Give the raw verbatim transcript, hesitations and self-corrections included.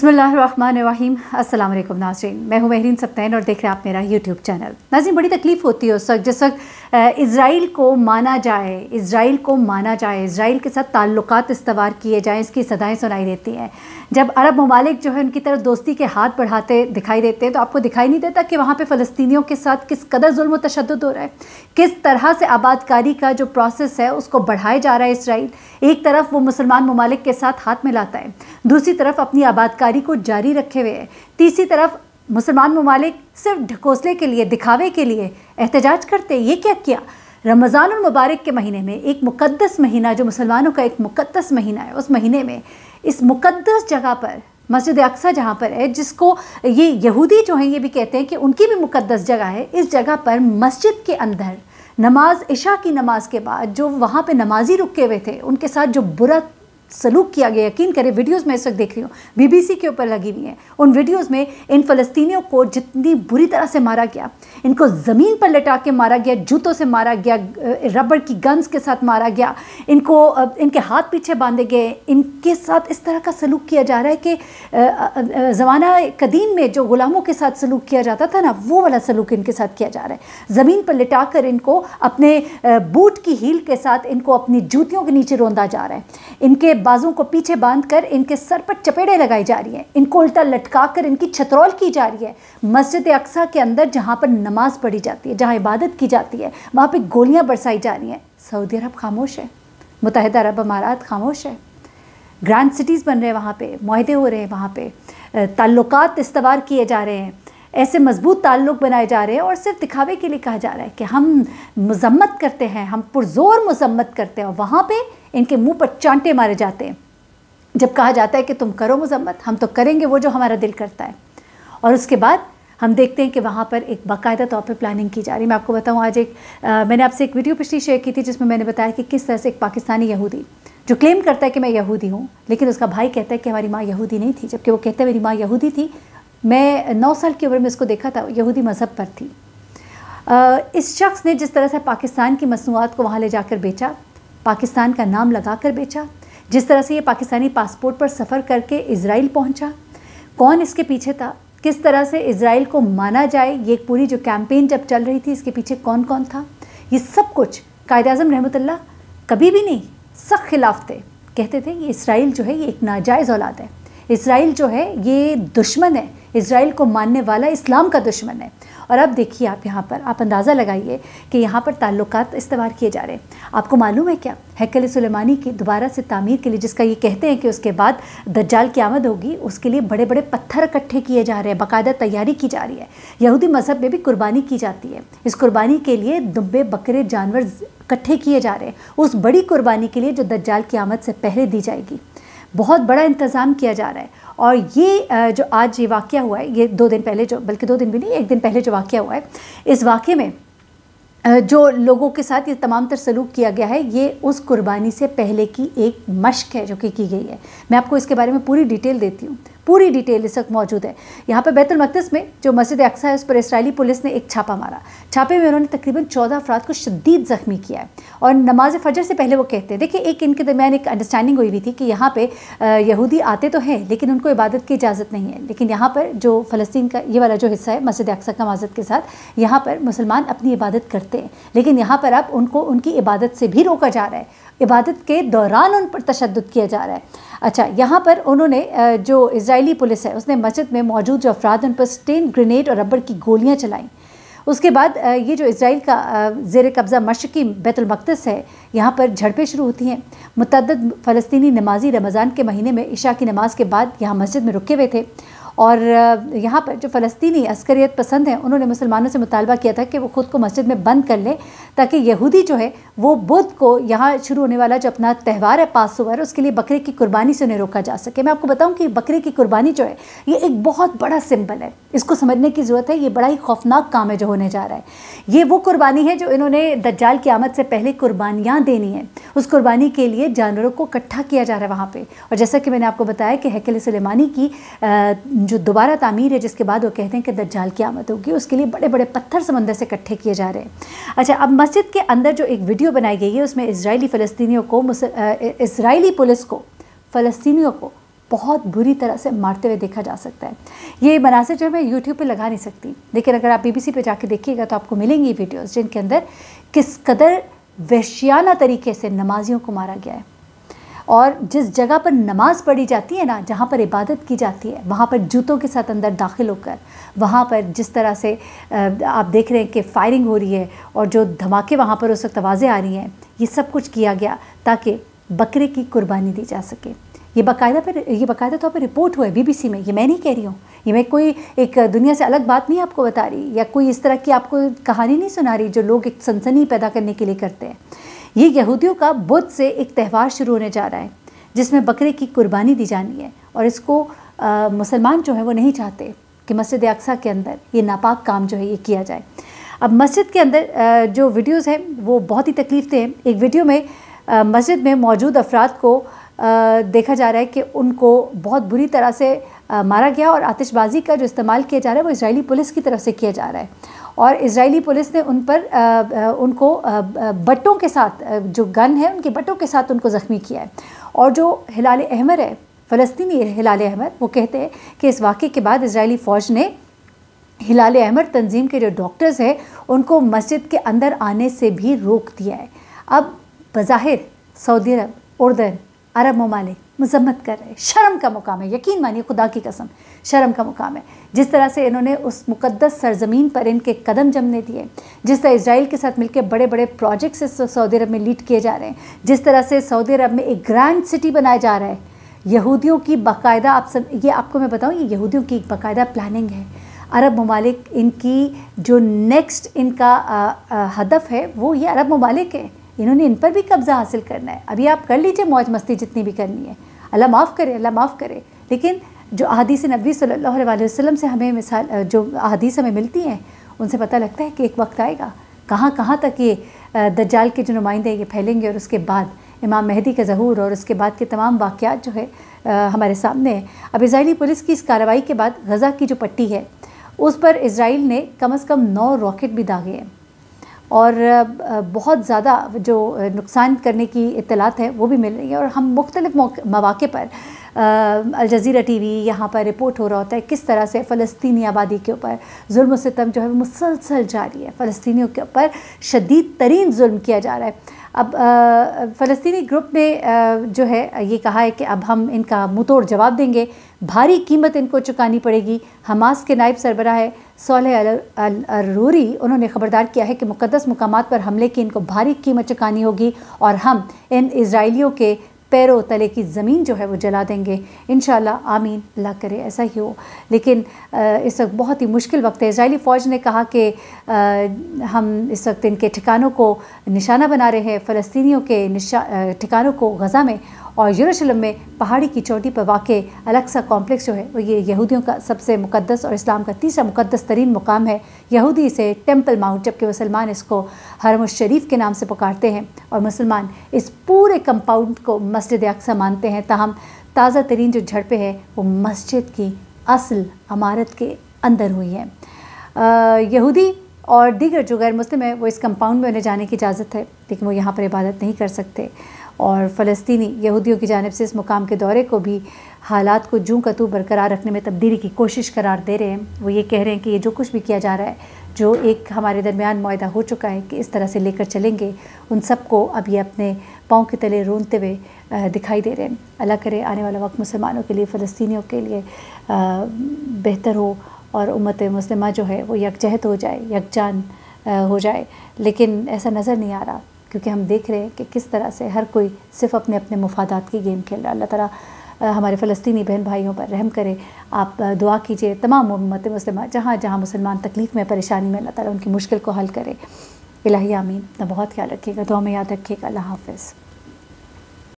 बिस्मिल्लाहिर्रहमानिर्रहीम। अस्सलाम वालेकुम नाज़रीन, मैं हूँ महरीन सब्तैन और देख रहे हैं आप मेरा यूट्यूब चैनल। नाज़रीन, बड़ी तकलीफ़ होती है उस वक्त जिस वक्त इज़राइल को माना जाए इज़राइल को माना जाए इज़राइल के साथ ताल्लुकात इस्तवार किए जाएँ, इसकी सदाएं सुनाई देती हैं। जब अरब ममालिक जो है उनकी तरफ दोस्ती के हाथ बढ़ाते दिखाई देते हैं तो आपको दिखाई नहीं देता कि वहाँ पे फ़लस्तीनियों के साथ किस कदर जुल्म व तशद्दुद हो रहा है, किस तरह से आबादकारी का जो प्रोसेस है उसको बढ़ाया जा रहा है। इज़राइल एक तरफ वो मुसलमान ममालिक के साथ हाथ मिलाता है, दूसरी तरफ अपनी आबादकारी को जारी रखे हुए है, तीसरी तरफ मुसलमान ममालिक सिर्फ ढकोसले के लिए, दिखावे के लिए एहतजाज करते हैं। ये क्या किया? रमज़ानुल मुबारक के महीने में, एक मुक़द्दस महीना जो मुसलमानों का एक मुक़द्दस महीना है, उस महीने में इस मुक़द्दस जगह पर मस्जिद अक्सा जहाँ पर है, जिसको ये यहूदी जो हैं ये भी कहते हैं कि उनकी भी मुक़द्दस जगह है, इस जगह पर मस्जिद के अंदर नमाज इशा की नमाज के बाद जो वहाँ पे नमाजी रुके हुए थे उनके साथ जो बुरा सलूक किया गया, यकीन करें वीडियोस में इस वक्त देख रही हूँ, बीबीसी के ऊपर लगी हुई हैं, उन वीडियोस में इन फ़लस्तीनियों को जितनी बुरी तरह से मारा गया, इनको ज़मीन पर लटा के मारा गया, जूतों से मारा गया, रबड़ की गन्स के साथ मारा गया, इनको इनके हाथ पीछे बांधे गए, इनके साथ इस तरह का सलूक किया जा रहा है कि ज़माना कदीम में जो ग़ुलामों के साथ सलूक किया जाता था ना, वो वाला सलूक इनके साथ किया जा रहा है। ज़मीन पर लिटा कर इनको अपने बूट की हील के साथ इनको अपनी जूतियों के नीचे रौंदा जा रहा है, इनके बाजों को पीछे बांधकर इनके सर पर चपेड़े लगाई जा रही हैं, इनको उल्टा लटकाकर इनकी छतरौल की जा रही है। मस्जिद अक्सा के अंदर जहाँ पर नमाज पढ़ी जाती है, जहाँ इबादत की जाती है, वहाँ पे गोलियाँ बरसाई जा रही हैं। सऊदी अरब खामोश है, मुत्तहिदा अरब अमारात खामोश है, ग्रैंड सिटीज़ बन रहे हैं, वहाँ पे मुआहदे हो रहे हैं, वहाँ पे ताल्लुकात इस्तवार किए जा रहे हैं, ऐसे मजबूत ताल्लुक़ बनाए जा रहे हैं और सिर्फ दिखावे के लिए कहा जा रहा है कि हम मज़म्मत करते हैं, हम पुरज़ोर मज़म्मत करते हैं, और वहाँ पे इनके मुंह पर चांटे मारे जाते हैं। जब कहा जाता है कि तुम करो मज़म्मत, हम तो करेंगे वो जो हमारा दिल करता है, और उसके बाद हम देखते हैं कि वहाँ पर एक बाकायदा तौर पर प्लानिंग की जा रही है। मैं आपको बताऊँ, आज एक आ, मैंने आपसे एक वीडियो पिछली शेयर की थी जिसमें मैंने बताया कि किस तरह से एक पाकिस्तानी यहूदी जो क्लेम करता है कि मैं यहूदी हूँ, लेकिन उसका भाई कहता है कि हमारी माँ यहूदी नहीं थी, जबकि वो कहता है मेरी माँ यहूदी थी, मैं नौ साल की उम्र में इसको देखा था, यहूदी मज़हब पर थी। आ, इस शख्स ने जिस तरह से पाकिस्तान की मसनूआत को वहाँ ले जाकर बेचा, पाकिस्तान का नाम लगा कर बेचा, जिस तरह से ये पाकिस्तानी पासपोर्ट पर सफ़र करके इज़राइल पहुंचा, कौन इसके पीछे था, किस तरह से इज़राइल को माना जाए, ये पूरी जो कैंपेन जब चल रही थी इसके पीछे कौन कौन था, ये सब कुछ कायद-ए-आज़म रहमतुल्लाह कभी भी नहीं, सख्त खिलाफ थे। कहते थे ये इज़राइल जो है ये एक नाजायज़ औलाद है, इज़राइल जो है ये दुश्मन है, इज़राइल को मानने वाला इस्लाम का दुश्मन है। और अब देखिए आप यहाँ पर, आप अंदाज़ा लगाइए कि यहाँ पर ताल्लुकात इस्तवार किए जा रहे हैं। आपको मालूम है क्या, हैकल सुलेमानी की दोबारा से तामीर के लिए, जिसका ये कहते हैं कि उसके बाद दज्जाल की आमद होगी, उसके लिए बड़े बड़े पत्थर इकट्ठे किए जा रहे हैं, बाकायदा तैयारी की जा रही है। यहूदी मज़हब में भी कुर्बानी की जाती है, इस कुर्बानी के लिए दुम्बे बकरे जानवर इकट्ठे किए जा रहे हैं, उस बड़ी कुर्बानी के लिए जो दज्जाल की आमद से पहले दी जाएगी। बहुत बड़ा इंतज़ाम किया जा रहा है। और ये जो आज ये वाक़या हुआ है, ये दो दिन पहले जो, बल्कि दो दिन भी नहीं, एक दिन पहले जो वाक़या हुआ है, इस वाक़े में जो लोगों के साथ ये तमाम तर सलूक किया गया है, ये उस कुर्बानी से पहले की एक मश्क है जो कि की गई है। मैं आपको इसके बारे में पूरी डिटेल देती हूँ, पूरी डिटेल इस वक्त मौजूद है। यहाँ पर बैतुल मक़दिस में जो मस्जिद अक्सा है उस पर इस्राएली पुलिस ने एक छापा मारा। छापे में उन्होंने तकरीबन चौदह अफराद को शदीद ज़ख्मी किया है, और नमाज फ़जर से पहले वो कहते हैं, देखिए एक इनके दरमियान एक अंडरस्टैंडिंग हुई हुई थी कि यहाँ पे यहूदी आते तो हैं लेकिन उनको इबादत की इजाज़त नहीं है, लेकिन यहाँ पर जो फ़लस्तीन का ये वाला जो हिस्सा है मस्जिद अक्सा का मस्जिद के साथ, यहाँ पर मुसलमान अपनी इबादत करते हैं, लेकिन यहाँ पर अब उनको उनकी इबादत से भी रोका जा रहा है, इबादत के दौरान उन पर तशद्दुद किया जा रहा है। अच्छा, यहाँ पर उन्होंने जो इज़राइली पुलिस है उसने मस्जिद में मौजूद जो अफराद उन पर स्टेन ग्रेनेड और रबड़ की गोलियाँ चलाईं। उसके बाद ये जो इज़राइल का ज़ेर कब्ज़ा मशरक़ी बैतुल मक़दिस है, यहाँ पर झड़पें शुरू होती हैं। मुतअद्दिद फ़लस्तीनी नमाजी रमज़ान के महीने में इशा की नमाज़ के बाद यहाँ मस्जिद में रुके हुए थे, और यहाँ पर जो फ़लस्तीनी अस्करियत पसंद हैं उन्होंने मुसलमानों से मुतालबा किया था कि वो ख़ुद को मस्जिद में बंद कर लें, ताकि यहूदी जो है वो बुध को यहाँ शुरू होने वाला जो अपना त्यौहार है पासओवर, उसके लिए बकरे की कुर्बानी से उन्हें रोका जा सके। मैं आपको बताऊँ कि बकरे की कुर्बानी जो है ये एक बहुत बड़ा सिंबल है, इसको समझने की ज़रूरत है। ये बड़ा ही खौफनाक काम है जो होने जा रहा है। ये वो कुर्बानी है जो इन्होंने दज्जाल की आमद से पहले कुर्बानियाँ देनी है, उस कुर्बानी के लिए जानवरों को इकट्ठा किया जा रहा है वहाँ पर। और जैसा कि मैंने आपको बताया कि हैकल सुलेमानी की जो दोबारा तामीर है, जिसके बाद वो कहते हैं कि दज्जाल की आमद होगी, उसके लिए बड़े बड़े पत्थर समंदर से इकट्ठे किए जा रहे हैं। अच्छा, अब मस्जिद के अंदर जो एक वीडियो बनाई गई है उसमें इजरायली फ़लस्तीनियों को इजरायली पुलिस को फ़लस्तीनियों को بہت بری طرح سے مارتے ہوئے دیکھا جا سکتا ہے. یہ مناظر جو ہے میں یوٹیوب پہ لگا نہیں سکتی، لیکن اگر آپ بی بی سی پہ جا کے دیکھیے گا تو آپ کو ملیں گی ویڈیوز جن کے اندر کس قدر وحشیانہ طریقے سے نمازیوں کو مارا گیا ہے. اور جس جگہ پر نماز پڑھی جاتی ہے نا، جہاں پر عبادت کی جاتی ہے، وہاں پر جوتوں کے ساتھ اندر داخل ہو کر وہاں پر جس طرح سے آپ دیکھ رہے ہیں کہ فائرنگ ہو رہی ہے اور جو دھماکے وہاں پر اس وقت آوازیں آ رہی ہیں، یہ سب کچھ کیا گیا تاکہ بکرے کی قربانی دی جا سکے. یہ باقاعدہ پر یہ باقاعدہ طور پر رپورٹ ہوا ہے بی بی سی میں. یہ میں نہیں کہہ رہی ہوں، یہ میں کوئی ایک دنیا سے الگ بات نہیں آپ کو بتا رہی یا کوئی اس طرح کی آپ کو کہانی نہیں سنا رہی جو لوگ ایک سنسنی پیدا کرنے کے لیے کرتے ہیں. یہ یہودیوں کا بدھ سے ایک تہوار شروع ہونے جا رہا ہے جس میں بکرے کی قربانی دی جانی ہے، اور اس کو مسلمان جو ہیں وہ نہیں چاہتے کہ مسجد اقصیٰ کے اندر یہ ناپاک کام جو ہے یہ کیا جائے. اب مسجد کے اندر جو ویڈیوز ہیں وہ بہت ہی تکلیف دہ ہیں. ایک ویڈیو میں مسجد میں موجود افراد کو دیکھا جا رہا ہے کہ ان کو بہت بری طرح سے مارا گیا، اور آتش بازی کا جو استعمال کیا جا رہا ہے وہ اسرائیلی پولیس کی طرف سے کیا جا رہا ہے، اور اسرائیلی پولیس نے ان پر ان کو بٹوں کے ساتھ، جو گن ہے ان کے بٹوں کے ساتھ ان کو زخمی کیا ہے. اور جو ہلال احمر ہے، فلسطینی ہلال احمر، وہ کہتے ہیں کہ اس واقعے کے بعد اسرائیلی فوج نے ہلال احمر تنظیم کے جو ڈاکٹرز ہیں ان کو مسجد کے اندر آنے سے بھی روک دیا ہے. اب بظاہر سعودی عرب، اردن، عرب ممالک مذمت کر رہے ہیں. شرم کا مقام ہے، یقین مانیے خدا کی قسم شرم کا مقام ہے. جس طرح سے انہوں نے اس مقدس سرزمین پر ان کے قدم جمنے دیے، جس طرح اسرائیل کے ساتھ مل کے بڑے بڑے پروجیکٹس سعودی عرب میں لیڈ کیے جا رہے ہیں، جس طرح سے سعودی عرب میں ایک گرینڈ سٹی بنایا جا رہا ہے. یہودیوں کی باقاعدہ، آپ سب یہ آپ کو میں بتاؤں، یہ یہودیوں کی ایک باقاعدہ پلاننگ ہے. عرب ممالک، ان کی جو نیکسٹ ان کا ہدف ہے وہ یہ عرب ممالک ہے. انہوں نے ان پر بھی قبضہ حاصل کرنا ہے. ابھی آپ کر لیجئے موج مستی جتنی بھی کرنی ہے، اللہ معاف کرے، اللہ معاف کرے. لیکن جو احادیث نبوی صلی اللہ علیہ وسلم سے ہمیں مثال، جو احادیث ہمیں ملتی ہیں ان سے پتہ لگتا ہے کہ ایک وقت آئے گا کہاں کہاں تک یہ دجال کے جو نمائندے یہ پھیلیں گے، اور اس کے بعد امام مہدی کا ظہور اور اس کے بعد کے تمام واقعات جو ہے ہمارے سامنے ہیں. اب اسرائیلی پولیس کی اس کارروائی کے بعد غزہ کی جو پٹی ہے اس پر اسرائیل نے کم از کم نو راکٹ بھی داغے ہیں، اور بہت زیادہ جو نقصان کرنے کی اطلاعات ہیں وہ بھی مل رہی ہیں. اور ہم مختلف مواقع پر الجزیرہ ٹی وی یہاں پر رپورٹ ہو رہا ہوتا ہے کس طرح سے فلسطینی آبادی کے اوپر ظلم و ستم جو ہے وہ مسلسل جاری ہے. فلسطینیوں کے اوپر شدید ترین ظلم کیا جا رہا ہے. اب فلسطینی گروپ نے جو ہے یہ کہا ہے کہ اب ہم ان کا منہ توڑ جواب دیں گے، بھاری قیمت ان کو چکانی پڑے گی. حماس کے نائب سربراہ ہے صالح العروری، انہوں نے خبردار کیا ہے کہ مقدس مقامات پر حملے کی ان کو بھاری قیمت چکانی ہوگی، اور ہم ان اسرائیلیوں کے پیرو تلے کی زمین جو ہے وہ جلا دیں گے. انشاءاللہ آمین، اللہ کرے ایسا ہی ہو. لیکن اس وقت بہت ہی مشکل وقت ہے. اسرائیلی فوج نے کہا کہ ہم اس وقت ان کے ٹھکانوں کو نشانہ بنا رہے ہیں، فلسطینیوں کے ٹھکانوں کو غزہ میں اور یروشلم میں پہاڑی کی چوٹی پر واقع الاقصی کمپلیکس جو ہے وہ یہ یہودیوں کا سب سے مقدس اور اسلام کا تیسرا مقدس ترین مقام ہے. یہودی اسے ٹیمپل ماؤنٹ، جبکہ مسلمان اس کو حرم الشریف کے نام سے پکارتے ہیں، اور مسلمان اس پورے کمپاؤنڈ کو مسجد اقصی مانتے ہیں. تاہم تازہ ترین جو جھڑپیں ہیں وہ مسجد کی اصل عمارت کے اندر ہوئی ہیں. یہودی اور دیگر جو غیر مسلم ہیں وہ اس کمپاؤنڈ میں انہیں جانے کی اجازت ہے، لیکن وہ یہاں پر عبادت نہیں کر سکتے. اور فلسطینی یہودیوں کی جانب سے اس مقام کے دورے کو بھی حالات کو جوں کا توں برقرار رکھنے میں تبدیلی کی کوشش قرار دے رہے ہیں. وہ یہ کہہ رہے ہیں کہ یہ جو کچھ بھی کیا جا رہا ہے، جو ایک ہمارے درمیان معاہدہ ہو چکا ہے کہ اس طرح سے لے کر چلیں گے، ان سب کو اب یہ اپنے پاؤں کے تلے رونتے ہوئے دکھائی دے رہے ہیں. اللہ کرے آنے والا وقت مسلمانوں کے لیے، فلسطینیوں کے لیے بہتر ہو، اور امت مسلمہ جو ہے وہ یکجہت ہو جائے، یکجان ہو جائے. لیکن ایسا نظر نہیں آ رہا، کیونکہ ہم دیکھ رہے ہیں کہ کس طرح سے ہر کوئی صرف اپنے اپنے مفادات کی گیم کھیل رہا ہے. اللہ تعالیٰ ہمارے فلسطینی بہن بھائیوں پر رحم کرے. آپ دعا کیجئے تمام امت مسلمہ جہاں جہاں مسلمان تکلیف میں، پریشانی میں، اللہ تعالیٰ ان کی مشکل کو حل کرے. الہی آمین. اپنا بہت خیال رکھیے گا، دعا میں یاد رکھیے گا. اللہ حافظ.